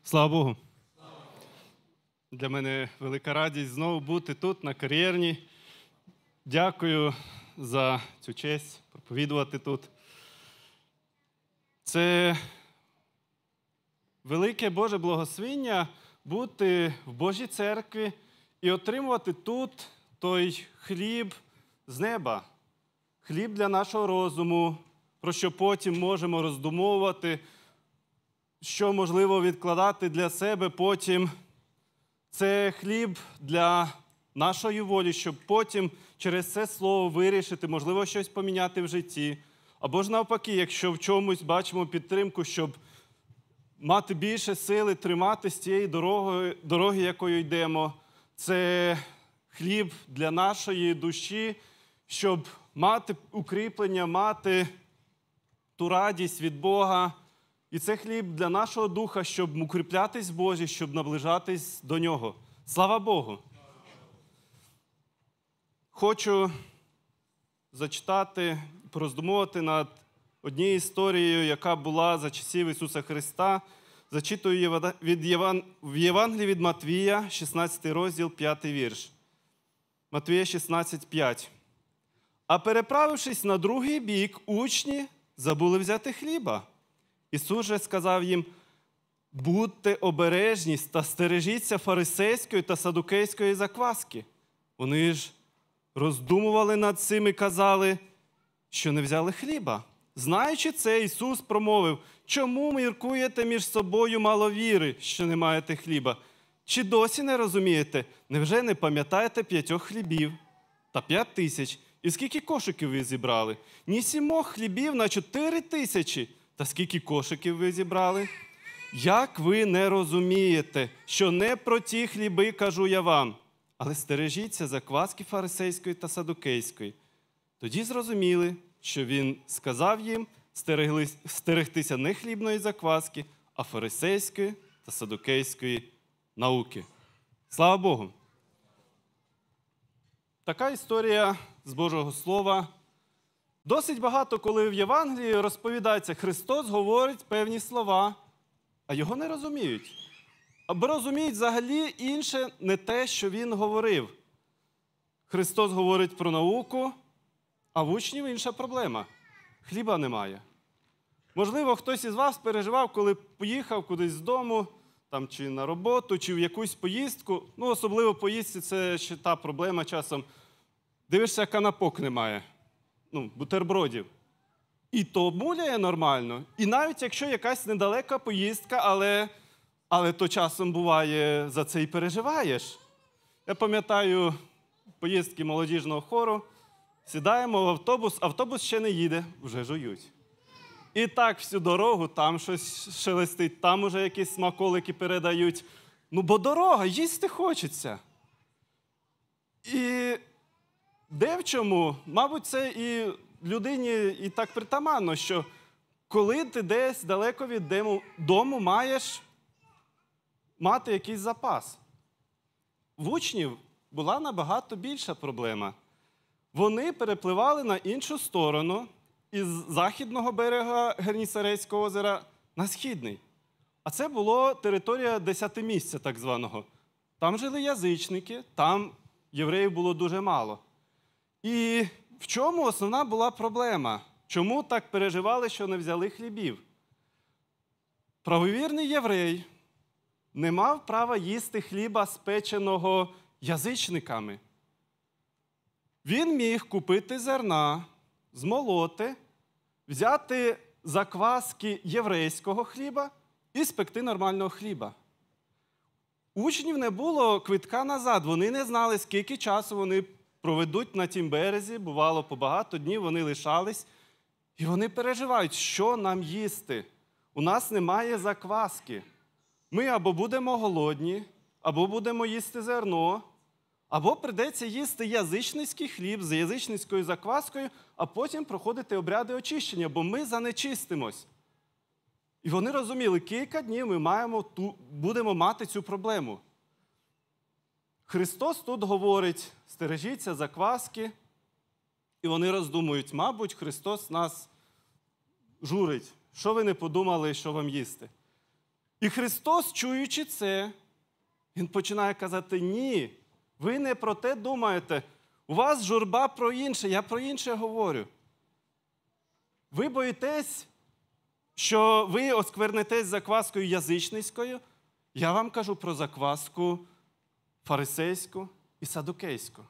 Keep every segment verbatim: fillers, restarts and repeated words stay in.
Слава Богу! Для мене велика радість знову бути тут, на Кар'єрній. Дякую за цю честь проповідувати тут. Це велике Боже благословення бути в Божій церкві і отримувати тут той хліб з неба. Хліб для нашого розуму, про що потім можемо роздумовувати, що можливо відкладати для себе потім. Це хліб для нашої волі, щоб потім через це слово вирішити, можливо, щось поміняти в житті. Або ж навпаки, якщо в чомусь бачимо підтримку, щоб мати більше сили, триматися тієї дороги, дороги, якою йдемо. Це хліб для нашої душі, щоб мати укріплення, мати ту радість від Бога. І це хліб для нашого духа, щоб укріплятись в Божі, щоб наближатись до Нього. Слава Богу! Хочу зачитати, пороздумувати над однією історією, яка була за часів Ісуса Христа. Зачитую від Єван... в Євангелії від Матвія, шістнадцятий розділ, п'ятий вірш. Матвія шістнадцять п'ять. «А переправившись на другий бік, учні забули взяти хліба. Ісус же сказав їм: будьте обережні та стережіться фарисейської та садукейської закваски. Вони ж роздумували над цим і казали, що не взяли хліба. Знаючи це, Ісус промовив: чому міркуєте між собою мало віри, що не маєте хліба? Чи досі не розумієте? Невже не пам'ятаєте п'ятьох хлібів та п'ять тисяч? І скільки кошиків ви зібрали? Ні сімох хлібів на чотири тисячі. Та скільки кошиків ви зібрали? Як ви не розумієте, що не про ті хліби кажу я вам, але стережіться закваски фарисейської та садукейської. Тоді зрозуміли, що він сказав їм стерегтися не хлібної закваски, а фарисейської та садукейської науки. Слава Богу! Така історія з Божого Слова. Досить багато, коли в Євангелії розповідається, Христос говорить певні слова, а його не розуміють. Або розуміють взагалі інше, не те, що він говорив. Христос говорить про науку, а в учнів інша проблема. Хліба немає. Можливо, хтось із вас переживав, коли поїхав кудись з дому, там, чи на роботу, чи в якусь поїздку. Ну, особливо поїздці – це ще та проблема часом. Дивишся, канапок немає. Ну, бутербродів. І то муляє нормально. І навіть якщо якась недалека поїздка, але, але то часом буває, за це і переживаєш. Я пам'ятаю поїздки молодіжного хору, сідаємо в автобус, автобус ще не їде, вже жують. І так всю дорогу, там щось шелестить, там уже якісь смаколики передають. Ну, бо дорога, їсти хочеться. І де в чому? Мабуть, це і людині і так притаманно, що коли ти десь далеко від дому маєш мати якийсь запас. В учнів була набагато більша проблема. Вони перепливали на іншу сторону із західного берега Генісарецького озера на східний. А це була територія Десятимісця так званого. Там жили язичники, там євреїв було дуже мало. І в чому основна була проблема? Чому так переживали, що не взяли хлібів? Правовірний єврей не мав права їсти хліба, спеченого язичниками. Він міг купити зерна, змолоти, взяти закваски єврейського хліба і спекти нормального хліба. Учнів не було квитка назад, вони не знали, скільки часу вони проведуть на тім березі, бувало, по багато днів вони лишались, і вони переживають, що нам їсти. У нас немає закваски. Ми або будемо голодні, або будемо їсти зерно, або прийдеться їсти язичницький хліб з язичницькою закваскою, а потім проходити обряди очищення, бо ми занечистимось. І вони розуміли, кілька днів ми маємо ту, будемо мати цю проблему. Христос тут говорить, стережіться закваски, і вони роздумують, мабуть, Христос нас журить. Що ви не подумали, що вам їсти? І Христос, чуючи це, Він починає казати: ні, ви не про те думаєте, у вас журба про інше, я про інше говорю. Ви боїтесь, що ви осквернетесь закваскою язичницькою, я вам кажу про закваску фарисейську і садукейську.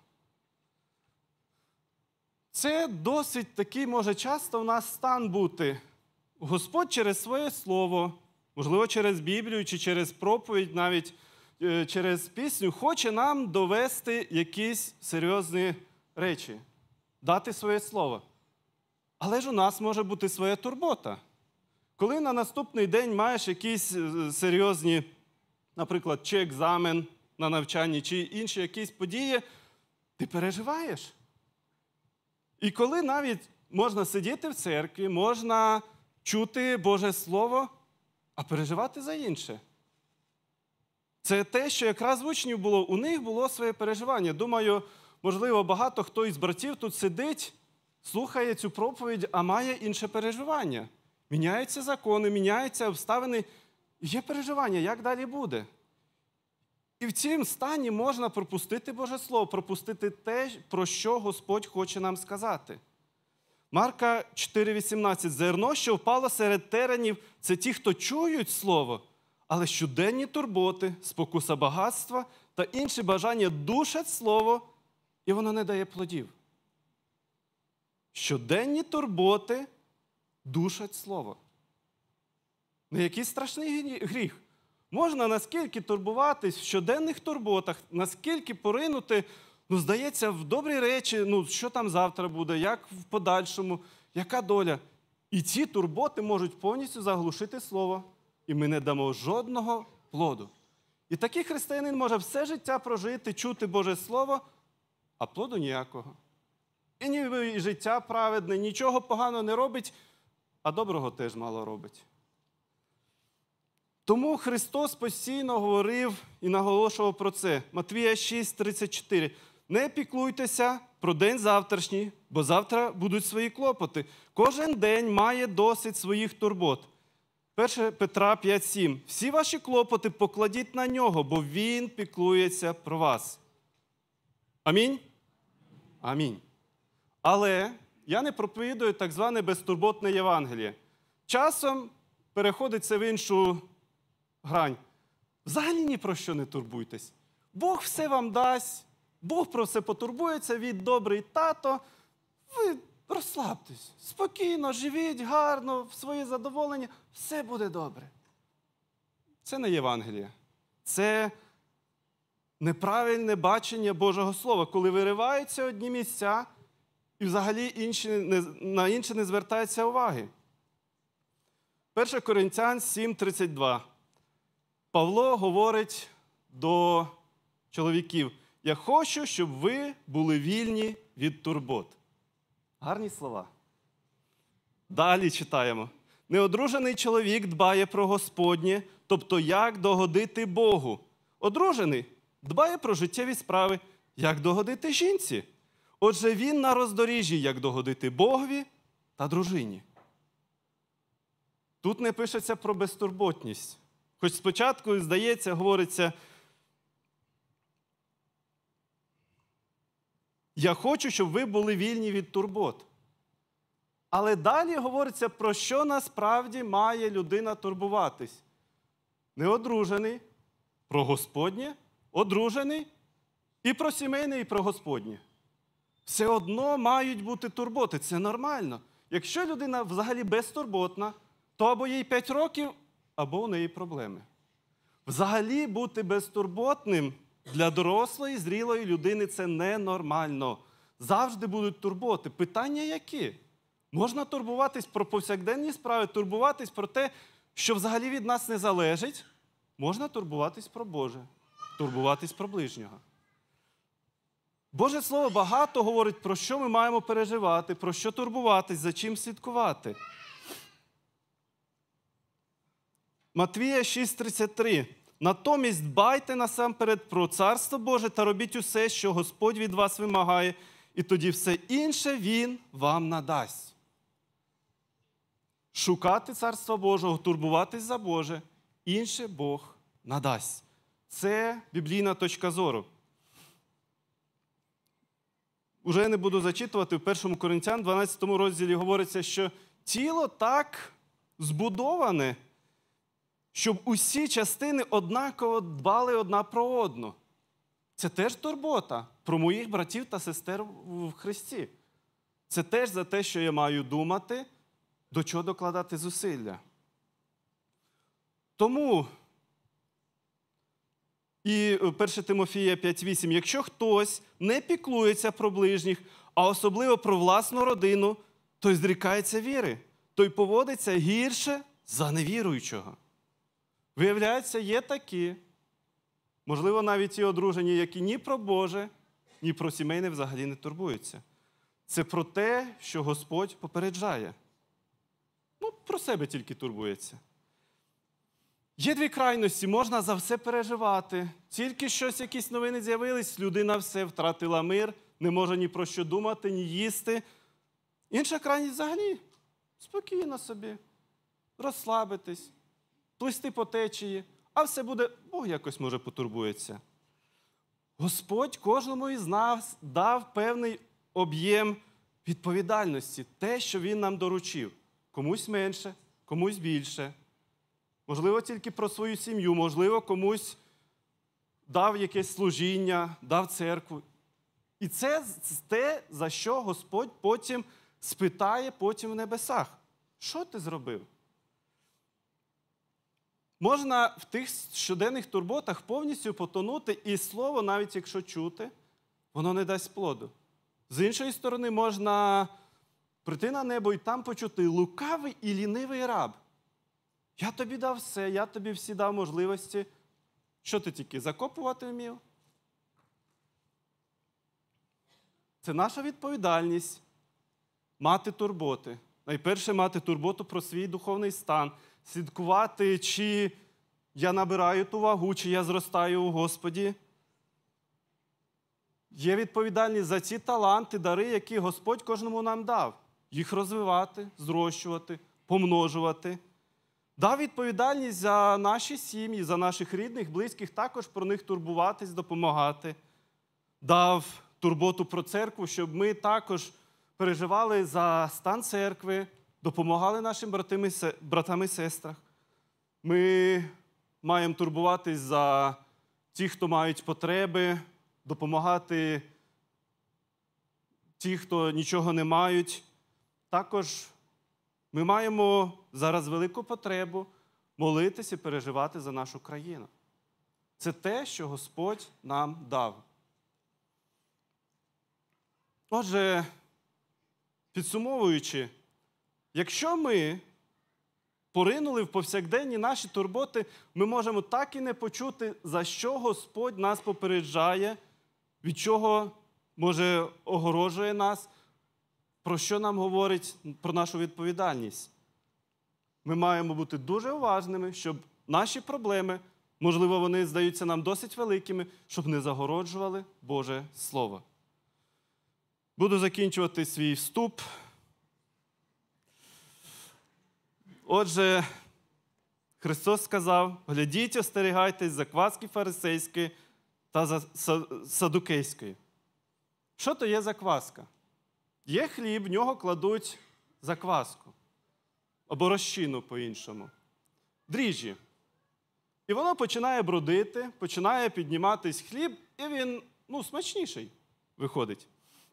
Це досить такий, може, часто в нас стан бути. Господь через своє слово, можливо, через Біблію чи через проповідь, навіть е, через пісню, хоче нам довести якісь серйозні речі, дати своє слово. Але ж у нас може бути своя турбота. Коли на наступний день маєш якісь серйозні, наприклад, чи екзамен на навчанні, чи інші якісь події, ти переживаєш. І коли навіть можна сидіти в церкві, можна чути Боже Слово, а переживати за інше. Це те, що якраз в учнів було. У них було своє переживання. Думаю, можливо, багато хто із братів тут сидить, слухає цю проповідь, а має інше переживання. Міняються закони, міняються обставини. Є переживання, як далі буде. І в цім стані можна пропустити Боже Слово, пропустити те, про що Господь хоче нам сказати. Марка чотири вісімнадцять. Зерно, що впало серед теренів, це ті, хто чують Слово, але щоденні турботи, спокуса багатства та інші бажання душать Слово, і воно не дає плодів. Щоденні турботи душать Слово. Не якийсь страшний гріх. Можна наскільки турбуватись в щоденних турботах, наскільки поринути, ну, здається, в добрі речі, ну, що там завтра буде, як в подальшому, яка доля. І ці турботи можуть повністю заглушити Слово, і ми не дамо жодного плоду. І такий християнин може все життя прожити, чути Боже Слово, а плоду ніякого. І ніби і життя праведне, нічого поганого не робить, а доброго теж мало робить. Тому Христос постійно говорив і наголошував про це. Матвія шість тридцять чотири. Не піклуйтеся про день завтрашній, бо завтра будуть свої клопоти. Кожен день має досить своїх турбот. перше Петра п'ять сім. Всі ваші клопоти покладіть на нього, бо він піклується про вас. Амінь? Амінь. Але я не проповідую так зване безтурботне Євангеліє. Часом переходить це в іншу грань. Взагалі ні про що не турбуйтесь. Бог все вам дасть, Бог про все потурбується, він добрий тато. Ви розслабтесь, спокійно, живіть гарно, в своє задоволення, все буде добре. Це не Євангеліє. Це неправильне бачення Божого Слова, коли вириваються одні місця і взагалі інші, на інші не звертається уваги. перше Коринтян сім тридцять два. Павло говорить до чоловіків: «Я хочу, щоб ви були вільні від турбот». Гарні слова. Далі читаємо. «Неодружений чоловік дбає про Господнє, тобто як догодити Богу. Одружений дбає про життєві справи, як догодити жінці. Отже, він на роздоріжжі, як догодити Богові та дружині». Тут не пишеться про безтурботність. Хоч спочатку, здається, говориться: «Я хочу, щоб ви були вільні від турбот». Але далі говориться, про що насправді має людина турбуватись. Неодружений, про Господнє, одружений, і про сімейне, і про Господнє. Все одно мають бути турботи, це нормально. Якщо людина взагалі безтурботна, то або їй п'ять років, або у неї проблеми. Взагалі бути безтурботним для дорослої, зрілої людини – це ненормально. Завжди будуть турботи. Питання які? Можна турбуватись про повсякденні справи, турбуватись про те, що взагалі від нас не залежить. Можна турбуватись про Боже, турбуватись про ближнього. Боже Слово багато говорить, про що ми маємо переживати, про що турбуватись, за чим слідкувати. Матвія шість тридцять три. «Натомість дбайте насамперед про Царство Боже та робіть усе, що Господь від вас вимагає, і тоді все інше Він вам надасть». Шукати Царства Божого, турбуватись за Боже, інше Бог надасть. Це біблійна точка зору. Уже не буду зачитувати, в першому Коринтян, дванадцятому розділі говориться, що тіло так збудоване, щоб усі частини однаково дбали одна про одну. Це теж турбота про моїх братів та сестер в Христі. Це теж за те, що я маю думати, до чого докладати зусилля. Тому, і перше Тимофія п'ять вісім, якщо хтось не піклується про ближніх, а особливо про власну родину, той зрікається віри, той поводиться гірше за невіруючого. Виявляється, є такі, можливо, навіть ті одружені, які ні про Боже, ні про сімейне взагалі не турбуються. Це про те, що Господь попереджає. Ну, про себе тільки турбується. Є дві крайності, можна за все переживати. Тільки щось, якісь новини з'явились, людина все втратила мир, не може ні про що думати, ні їсти. Інша крайність взагалі спокійно собі, розслабитись, плисти по течії, а все буде, Бог якось, може, потурбується. Господь кожному із нас дав певний об'єм відповідальності, те, що Він нам доручив. Комусь менше, комусь більше. Можливо, тільки про свою сім'ю, можливо, комусь дав якесь служіння, дав церкву. І це те, за що Господь потім спитає потім в небесах. Що ти зробив? Можна в тих щоденних турботах повністю потонути, і слово, навіть якщо чути, воно не дасть плоду. З іншої сторони, можна прийти на небо і там почути лукавий і лінивий раб. Я тобі дав все, я тобі всі дав можливості. Що ти тільки закопувати вмів? Це наша відповідальність мати турботи. Найперше мати турботу про свій духовний стан, слідкувати, чи я набираю ту вагу, чи я зростаю у Господі. Є відповідальність за ці таланти, дари, які Господь кожному нам дав. Їх розвивати, зрощувати, помножувати. Дав відповідальність за наші сім'ї, за наших рідних, близьких, також про них турбуватись, допомагати. Дав турботу про церкву, щоб ми також переживали за стан церкви, допомагали нашим братам і сестрам. Ми маємо турбуватись за тих, хто мають потреби, допомагати ті, хто нічого не мають. Також ми маємо зараз велику потребу молитися і переживати за нашу країну. Це те, що Господь нам дав. Отже, підсумовуючи, якщо ми поринули в повсякденні наші турботи, ми можемо так і не почути, за що Господь нас попереджає, від чого, може, огорожує нас, про що нам говорить про нашу відповідальність. Ми маємо бути дуже уважними, щоб наші проблеми, можливо, вони здаються нам досить великими, щоб не загороджували Боже Слово. Буду закінчувати свій вступ. Отже, Христос сказав: глядіть, остерігайтесь закваски фарисейської та садукейської. Що то є закваска? Є хліб, в нього кладуть закваску, або розчину по-іншому, дріжджі. І воно починає бродити, починає підніматись хліб, і він, ну, смачніший виходить.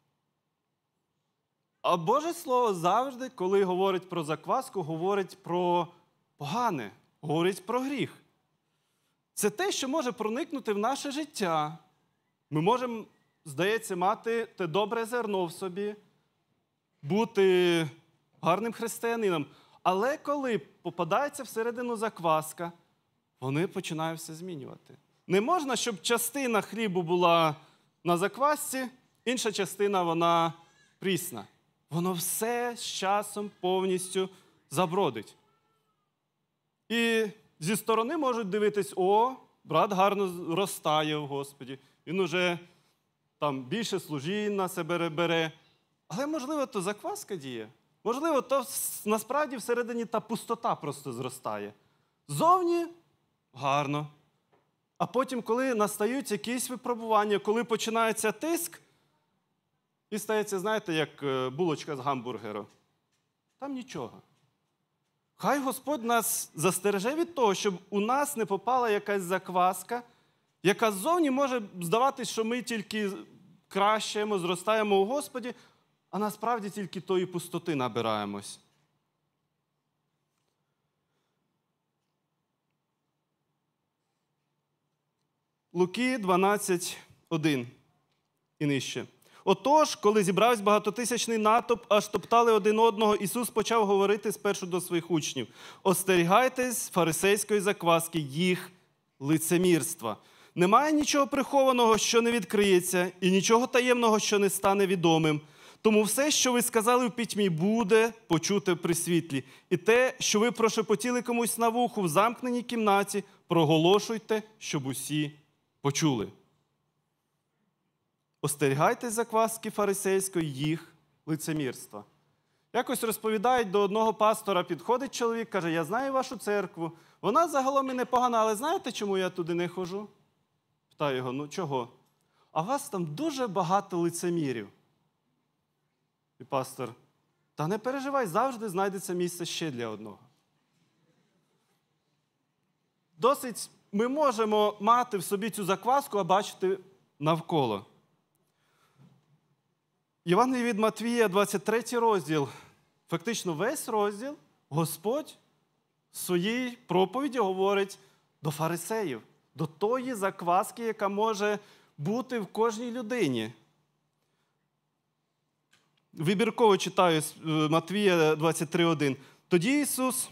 А Боже Слово завжди, коли говорить про закваску, говорить про погане, говорить про гріх. Це те, що може проникнути в наше життя. Ми можемо, здається, мати те добре зерно в собі, бути гарним християнином. Але коли попадається всередину закваска, вони починають все змінювати. Не можна, щоб частина хлібу була на заквасці, інша частина, вона прісна. Воно все з часом повністю забродить. І зі сторони можуть дивитись: о, брат гарно зростає в Господі, він уже там більше служінь на себе бере. Але, можливо, то закваска діє. Можливо, то насправді всередині та пустота просто зростає. Зовні Гарно. А потім, коли настають якісь випробування, коли починається тиск, і стається, знаєте, як булочка з гамбургеру. Там нічого. Хай Господь нас застереже від того, щоб у нас не попала якась закваска, яка ззовні може здаватись, що ми тільки кращаємо, зростаємо у Господі, а насправді тільки тої пустоти набираємось. Луки дванадцять один і нижче. Отож, коли зібрався багатотисячний натовп, аж топтали один одного, Ісус почав говорити спершу до своїх учнів: «Остерігайтесь фарисейської закваски, їх лицемірства. Немає нічого прихованого, що не відкриється, і нічого таємного, що не стане відомим. Тому все, що ви сказали в пітьмі, буде почуте при світлі. І те, що ви прошепотіли комусь на вуху в замкненій кімнаті, проголошуйте, щоб усі почули». Остерігайтесь закваски фарисейської, їх лицемірства. Якось розповідають, до одного пастора підходить чоловік, каже: «Я знаю вашу церкву, вона загалом і непогана, але знаєте, чому я туди не ходжу?» Питаю його: «Ну чого?» «А у вас там дуже багато лицемірів». І пастор: «Та не переживай, завжди знайдеться місце ще для одного». Досить ми можемо мати в собі цю закваску, а бачити навколо. Євангеліє від Матвія, двадцять третій розділ. Фактично весь розділ Господь в своїй проповіді говорить до фарисеїв, до тої закваски, яка може бути в кожній людині. Вибірково читаю з Матвія двадцять три один. Тоді Ісус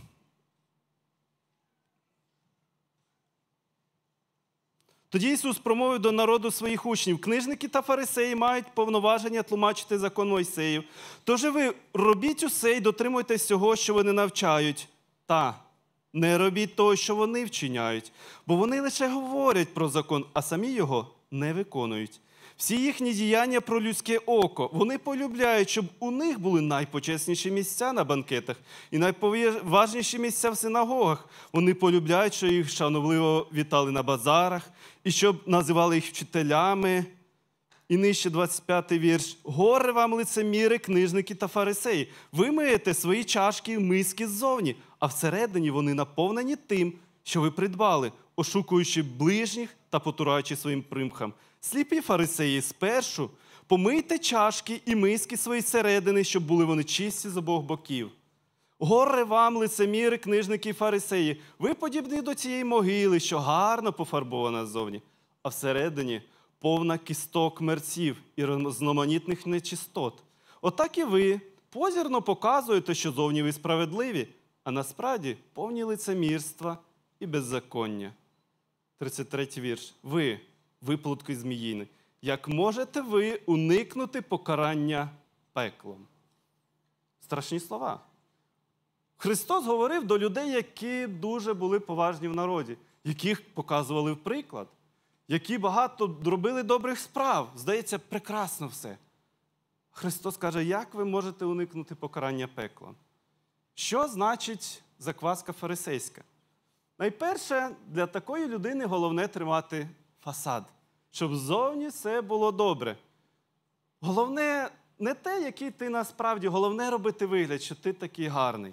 Тоді Ісус промовив до народу своїх учнів: «Книжники та фарисеї мають повноваження тлумачити закон Мойсеїв. Тож ви робіть усе й дотримуйтесь всього, що вони навчають. Та не робіть того, що вони вчиняють, бо вони лише говорять про закон, а самі його не виконують. Всі їхні діяння про людське око. Вони полюбляють, щоб у них були найпочесніші місця на банкетах і найповажніші місця в синагогах. Вони полюбляють, що їх шановливо вітали на базарах, і щоб називали їх вчителями». І нижче двадцять п'ятий вірш. «Горе вам, лицеміри, книжники та фарисеї! Ви миєте свої чашки і миски ззовні, а всередині вони наповнені тим, що ви придбали, ошукуючи ближніх та потураючи своїм примхам. Сліпі фарисеї, спершу помийте чашки і миски свої середини, щоб були вони чисті з обох боків. Горе вам, лицеміри, книжники і фарисеї! Ви подібні до цієї могили, що гарно пофарбована ззовні, а всередині повна кісток мерців і різноманітних нечистот. Отак і ви позірно показуєте, що зовні ви справедливі, а насправді повні лицемірства і беззаконня». тридцять третій вірш. «Ви, виплутки зміїни, як можете ви уникнути покарання пеклом?» Страшні слова. Христос говорив до людей, які дуже були поважні в народі, яких показували в приклад, які багато робили добрих справ. Здається, прекрасно все. Христос каже: як ви можете уникнути покарання пеклом? Що значить закваска фарисейська? Найперше, для такої людини головне тримати фасад, щоб ззовні все було добре. Головне не те, який ти насправді, головне робити вигляд, що ти такий гарний.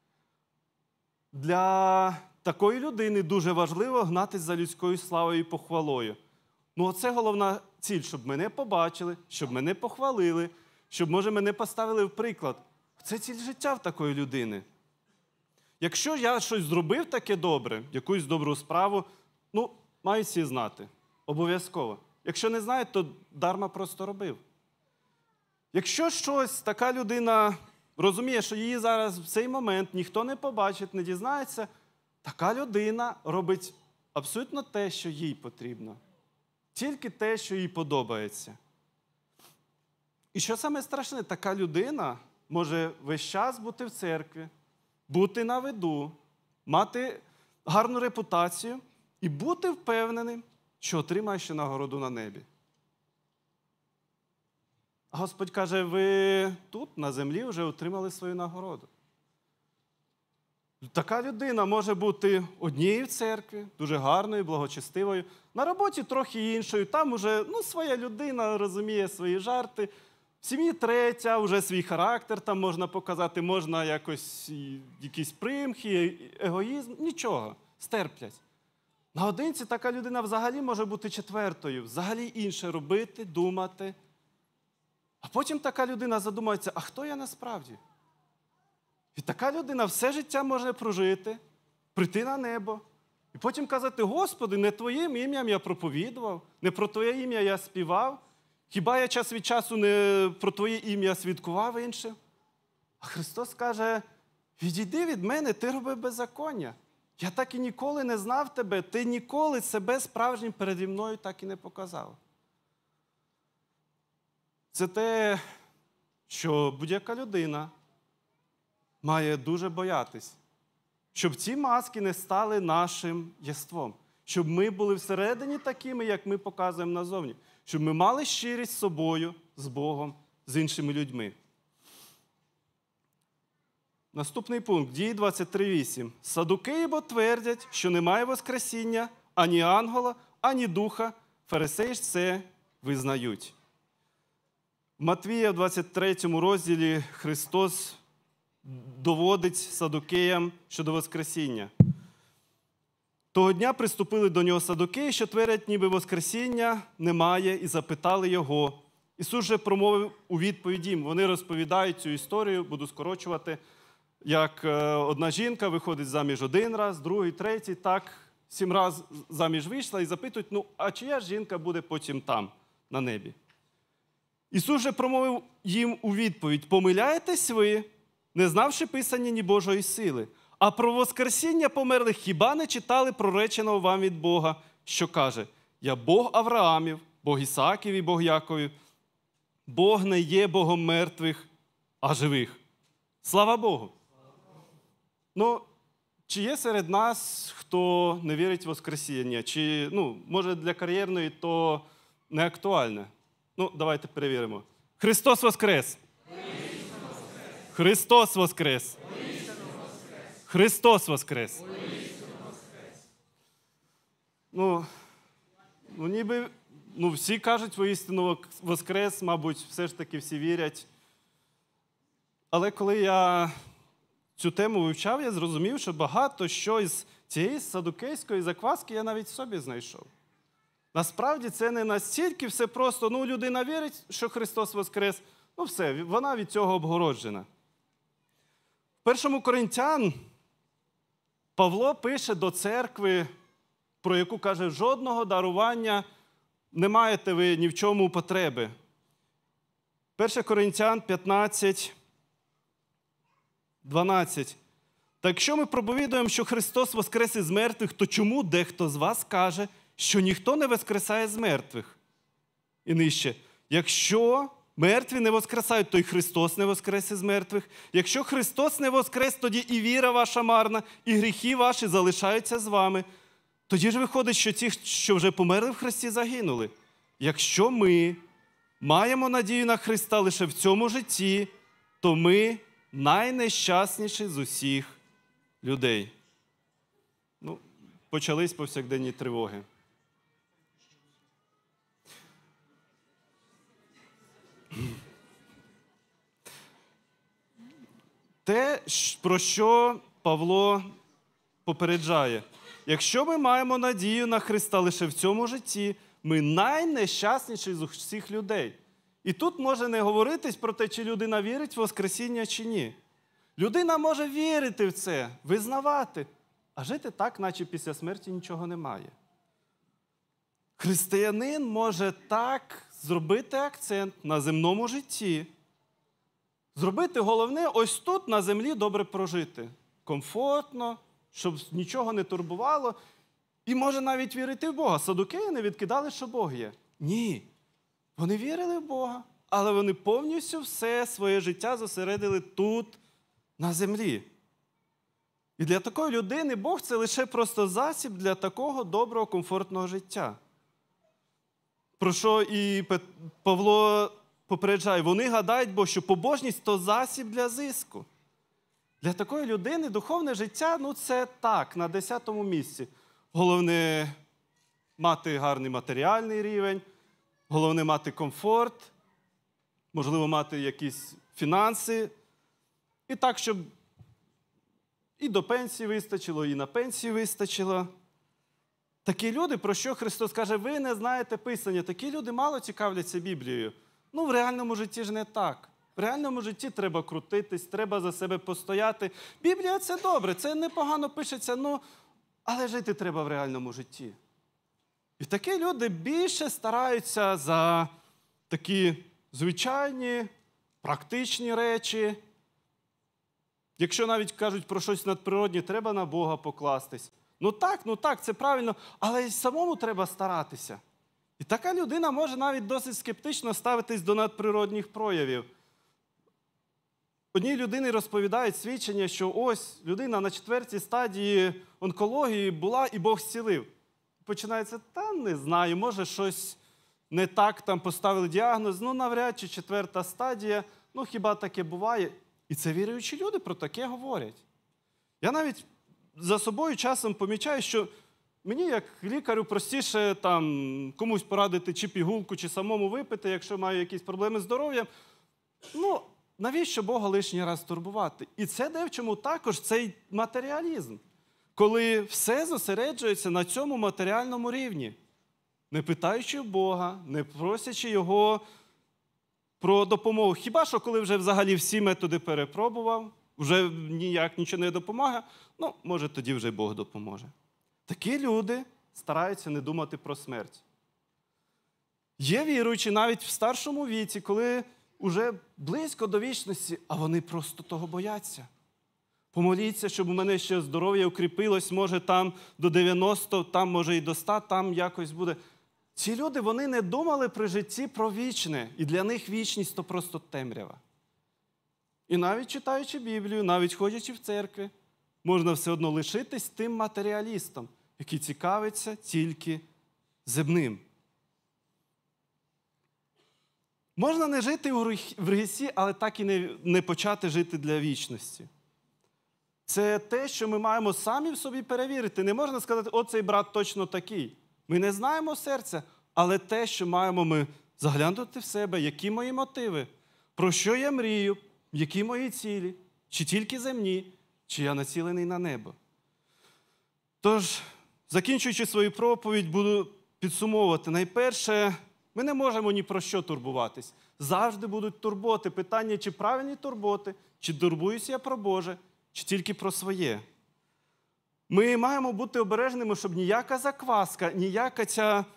Для такої людини дуже важливо гнатись за людською славою і похвалою. Ну, оце головна ціль, щоб мене побачили, щоб мене похвалили, щоб, може, мене поставили в приклад. Це ціль життя в такої людини. Якщо я щось зробив таке добре, якусь добру справу, ну, мають всі знати. Обов'язково. Якщо не знають, то дарма просто робив. Якщо щось така людина розуміє, що її зараз в цей момент ніхто не побачить, не дізнається, така людина робить абсолютно те, що їй потрібно. Тільки те, що їй подобається. І що саме страшне, така людина може весь час бути в церкві, бути на виду, мати гарну репутацію і бути впевненим, що отримає ще нагороду на небі. А Господь каже: ви тут, на землі, вже отримали свою нагороду. Така людина може бути однією в церкві, дуже гарною, благочестивою, на роботі трохи іншою, там уже ну, своя людина розуміє свої жарти, в сім'ї третя, вже свій характер там можна показати, можна якось якісь примхи, егоїзм, нічого, стерплять. Наодинці така людина взагалі може бути четвертою, взагалі інше робити, думати. А потім така людина задумається, а хто я насправді? І така людина все життя може прожити, прийти на небо. І потім казати, Господи, не Твоїм ім'ям я проповідував, не про Твоє ім'я я співав, хіба я час від часу не про Твоє ім'я свідкував іншим? А Христос каже, відійди від мене, ти робив беззаконня. Я так і ніколи не знав тебе, ти ніколи себе справжнім переді мною так і не показав. Це те, що будь-яка людина має дуже боятись, щоб ці маски не стали нашим єством, щоб ми були всередині такими, як ми показуємо назовні, щоб ми мали щирість з собою, з Богом, з іншими людьми. Наступний пункт, Дії двадцять три вісім. Садукеї бо твердять, що немає воскресіння ані ангела, ані духа, фарисеї ж це визнають. В Матвія в двадцять третьому розділі Христос доводить садукеям щодо воскресіння. Того дня приступили до нього садукеї, що твердять, ніби воскресіння немає, і запитали його. Ісус же промовив у відповідь їм. Вони розповідають цю історію, буду скорочувати, як одна жінка виходить заміж один раз, другий, третій, так, сім разів заміж вийшла і запитують, ну, а чия жінка буде потім там, на небі? Ісус же промовив їм у відповідь, помиляєтесь ви, не знавши Писання ні Божої сили, а про воскресіння померлих хіба не читали прореченого вам від Бога, що каже, я Бог Авраамів, Бог Ісааків і Бог Яковів, Бог не є Богом мертвих, а живих. Слава Богу! Ну, чи є серед нас, хто не вірить в воскресіння? Чи, ну, може, для кар'єрної то не актуальне? Ну, давайте перевіримо. Христос воскрес! Христос воскрес! Христос воскрес! Ну, ну, ніби, ну, всі кажуть воістину воскрес, мабуть, все ж таки всі вірять. Але коли я цю тему вивчав, я зрозумів, що багато що із цієї садукейської закваски я навіть собі знайшов. Насправді це не настільки все просто, ну, людина вірить, що Христос воскрес, ну все, вона від цього обгороджена. В першому Коринтян Павло пише до церкви, про яку каже, жодного дарування не маєте ви ні в чому потреби. перше Коринтян п'ятнадцять, дванадцять. Та якщо ми проповідуємо, що Христос воскрес із мертвих, то чому дехто з вас каже, що ніхто не воскресає з мертвих? І нижче. Якщо мертві не воскресають, то й Христос не воскрес із мертвих. Якщо Христос не воскрес, тоді і віра ваша марна, і гріхи ваші залишаються з вами. Тоді ж виходить, що ті, що вже померли в Христі, загинули. Якщо ми маємо надію на Христа лише в цьому житті, то ми найнещасніші з усіх людей. Ну, почались повсякденні тривоги. Те, про що Павло попереджає. Якщо ми маємо надію на Христа лише в цьому житті, ми найнещасніші з усіх людей. І тут може не говоритись про те, чи людина вірить в воскресіння, чи ні. Людина може вірити в це, визнавати, а жити так, наче після смерті нічого немає. Християнин може так зробити акцент на земному житті, зробити головне ось тут на землі добре прожити. Комфортно, щоб нічого не турбувало. І може навіть вірити в Бога. Садукеї не відкидали, що Бог є. Ні. Вони вірили в Бога, але вони повністю все своє життя зосередили тут, на землі. І для такої людини Бог – це лише просто засіб для такого доброго, комфортного життя. Про що і Павло попереджає. Вони гадають, бо що побожність – то засіб для зиску. Для такої людини духовне життя, ну це так, на десятому місці. Головне – мати гарний матеріальний рівень, головне – мати комфорт, можливо, мати якісь фінанси. І так, щоб і до пенсії вистачило, і на пенсію вистачило. Такі люди, про що Христос каже, ви не знаєте Писання, такі люди мало цікавляться Біблією. Ну, в реальному житті ж не так. В реальному житті треба крутитись, треба за себе постояти. Біблія – це добре, це непогано пишеться, ну, але жити треба в реальному житті. І такі люди більше стараються за такі звичайні, практичні речі. Якщо навіть кажуть про щось надприроднє, треба на Бога покластись. Ну так, ну так, це правильно, але й самому треба старатися. І така людина може навіть досить скептично ставитись до надприродних проявів. Одній людині розповідають свідчення, що ось людина на четвертій стадії онкології була і Бог зцілив. Починається, та не знаю, може щось не так, там поставили діагноз, ну навряд чи четверта стадія, ну хіба таке буває. І це віруючі люди про таке говорять. Я навіть за собою часом помічаю, що мені, як лікарю, простіше там, комусь порадити чи пігулку, чи самому випити, якщо маю якісь проблеми з здоров'ям. Ну, навіщо Бога лишній раз турбувати? І це де в чому також цей матеріалізм. Коли все зосереджується на цьому матеріальному рівні. Не питаючи Бога, не просячи Його про допомогу. Хіба що, коли вже взагалі всі методи перепробував, вже ніяк нічого не допомагає, ну, може, тоді вже Бог допоможе. Такі люди стараються не думати про смерть. Є віруючі навіть в старшому віці, коли вже близько до вічності, а вони просто того бояться. Помоліться, щоб у мене ще здоров'я укріпилось, може там до дев'яноста, там може і до ста, там якось буде. Ці люди, вони не думали при житті про вічне, і для них вічність – то просто темрява. І навіть читаючи Біблію, навіть ходячи в церкві, можна все одно лишитись тим матеріалістом, який цікавиться тільки земним. Можна не жити в грісі, але так і не, не почати жити для вічності. Це те, що ми маємо самі в собі перевірити. Не можна сказати, о, цей брат точно такий. Ми не знаємо серця, але те, що маємо ми заглянути в себе, які мої мотиви, про що я мрію, які мої цілі, чи тільки земні, чи я націлений на небо. Тож, закінчуючи свою проповідь, буду підсумовувати. Найперше, ми не можемо ні про що турбуватись. Завжди будуть турботи. Питання, чи правильні турботи, чи турбуюся я про Боже, чи тільки про своє. Ми маємо бути обережними, щоб ніяка закваска, ніяка ця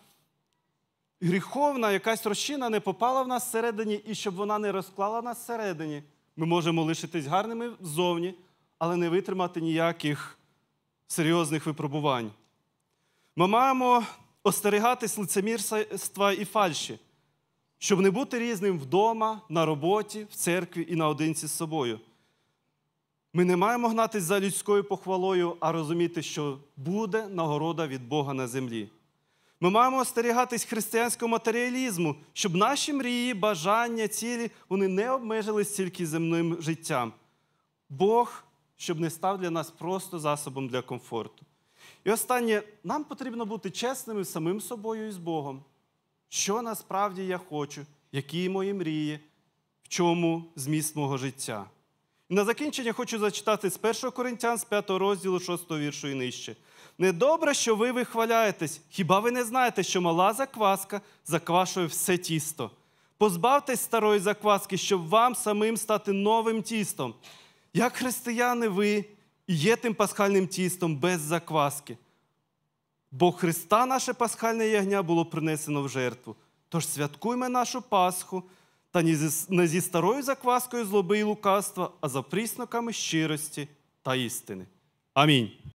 гріховна якась розчина не попала в нас всередині і щоб вона не розклала нас всередині. Ми можемо лишитись гарними ззовні, але не витримати ніяких серйозних випробувань. Ми маємо остерігатись лицемірства і фальші, щоб не бути різним вдома, на роботі, в церкві і наодинці з собою. Ми не маємо гнатись за людською похвалою, а розуміти, що буде нагорода від Бога на землі. Ми маємо остерігатись християнського матеріалізму, щоб наші мрії, бажання, цілі, вони не обмежились тільки земним життям. Бог, щоб не став для нас просто засобом для комфорту. І останнє, нам потрібно бути чесними з самим собою і з Богом. Що насправді я хочу, які мої мрії, в чому зміст мого життя. І на закінчення хочу зачитати з першого Коринтян, з п'ятого розділу, шостого віршу і нижче. «Недобре, що ви вихваляєтесь. Хіба ви не знаєте, що мала закваска заквашує все тісто? Позбавтесь старої закваски, щоб вам самим стати новим тістом. Як християни ви і є тим пасхальним тістом без закваски. Бо Христа наше пасхальне ягня було принесено в жертву. Тож святкуймо нашу Пасху, та не зі старою закваскою злоби і лукавства, а за приснаками щирості та істини». Амінь.